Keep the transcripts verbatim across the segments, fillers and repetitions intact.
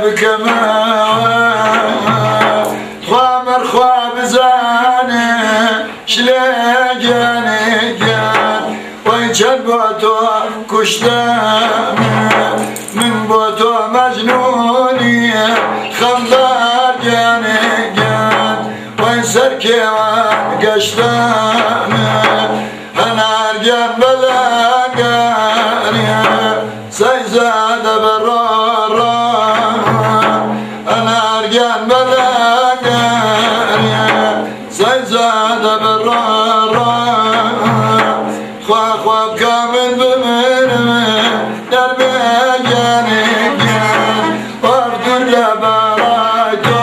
بكمان خوامر خواب زانه شلقاني قان ويجل بوتو كشتام من بوتو مجنوني خمدار جاني قان ويسر كيوان قشتام انا ارجان بلا قاني سيزاد برورا انا ارجان بلا قاني سيزاد برورا خوا خوا بكامل بمن دربي جاني قان وارد لبرايتو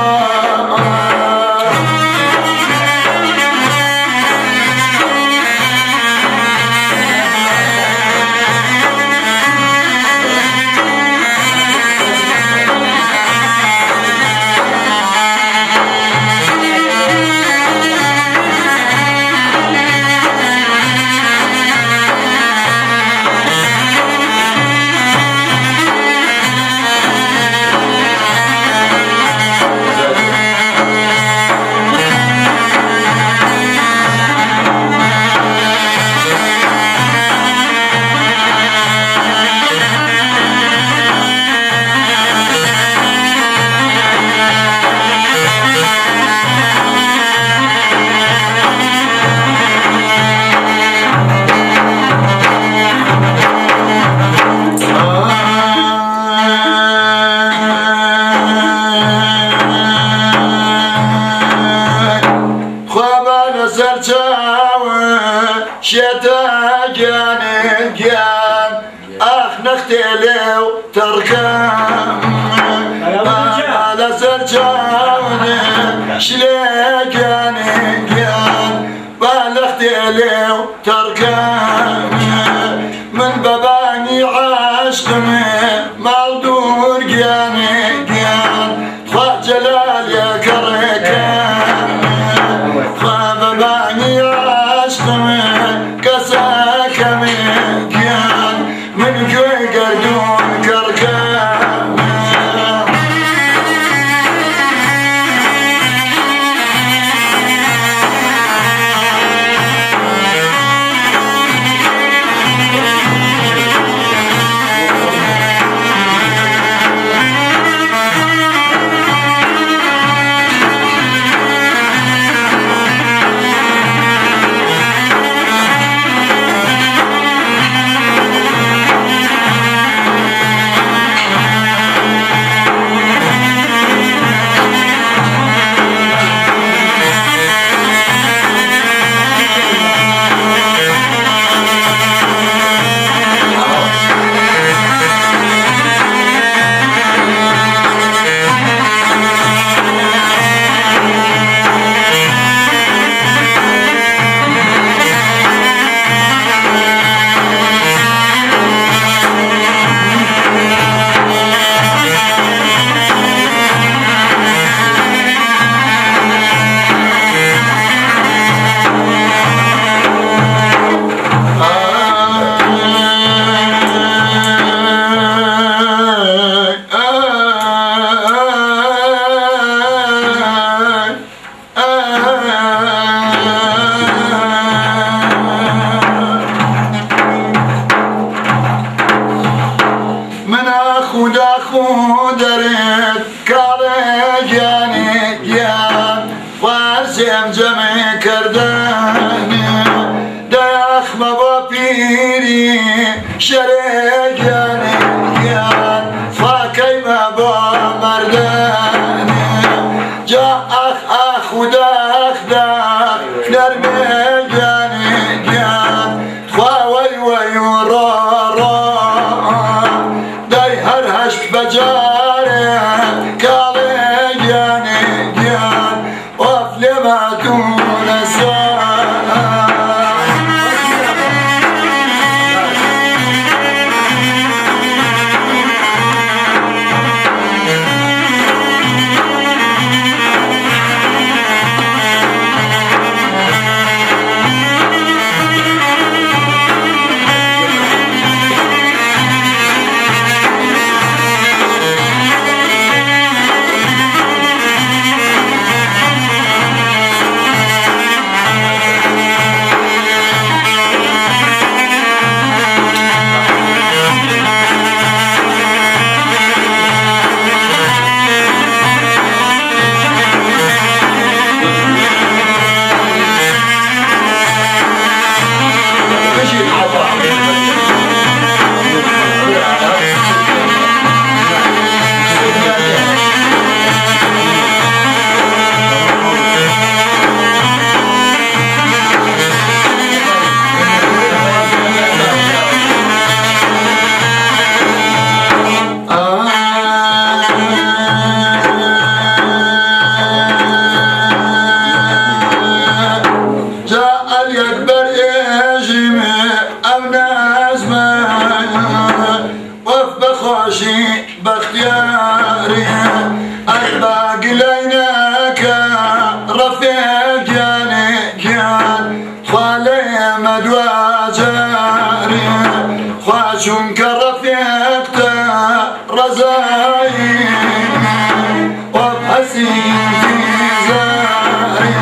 شتا جاني جان اخ نختلو تركم على سرجاني شلي جاني جان بالختلو تركم من باباني عشقمي مالدور جاني جان خوا جلال يا كركم خوا باباني عشقمي كساك من كان من كوي قردون كركان زمزمه کردنی داخ بابا پیری شرگانی گیان فاکی بابا مردنی جا اخ اخ و داخ داخ نرمگانی گیان خواهی وی و را را دای هر هشت بجاره کالی گیانی گیان لما دون ساعة محمد وجاري خواشون كرفيقت رزاي وبحسين في زاري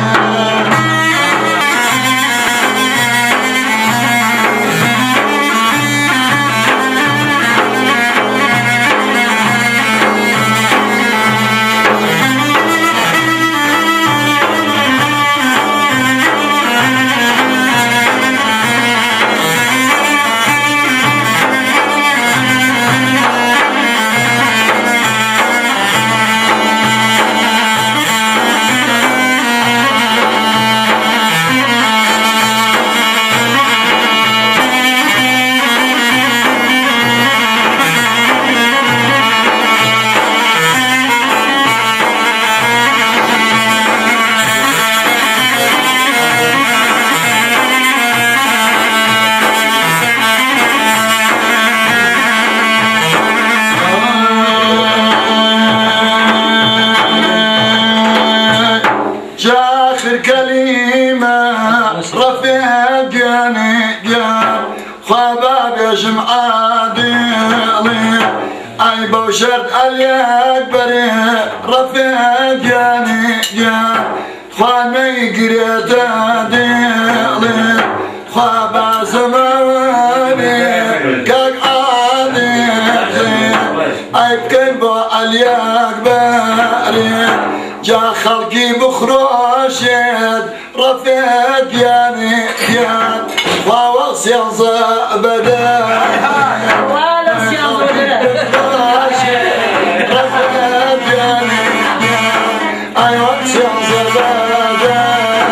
آخر كلمة رفيقني قال خباب يا جمعة ديلي أي بوشرت اليكبر رفيقني قال خواني قريت ديلي خبا زماني كاك عادي أي بكلبو اليكبر جا خلقي بخروشت رفيق يعني يا فاوص يا زبدة فاوص يا زبدة رفيق يعني أي وقت يا زبدة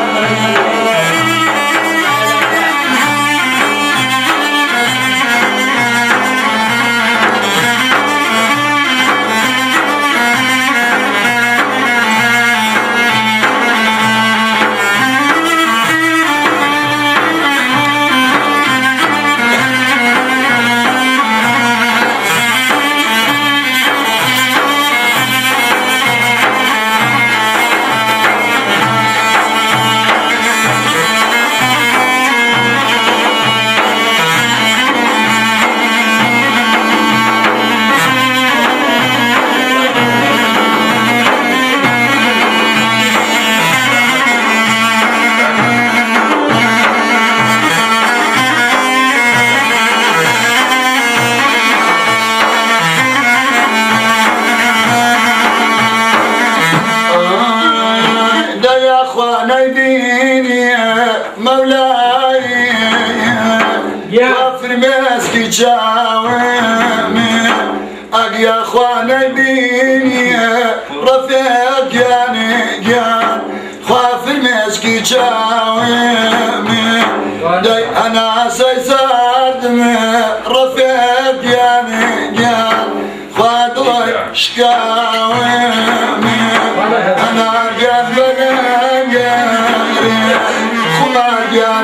نبيني مولاي وافر مسكي جاومي أقيا أخوانا بيني رفيق يعني قال خوافر مسكي جاومي داي أنا سيسادمي رفيق يعني قال خوادلي شكاومي أنا قد بقى خما قد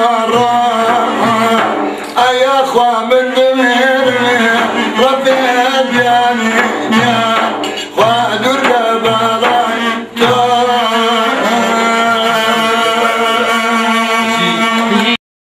برا أي أخوة من ضمير رفيق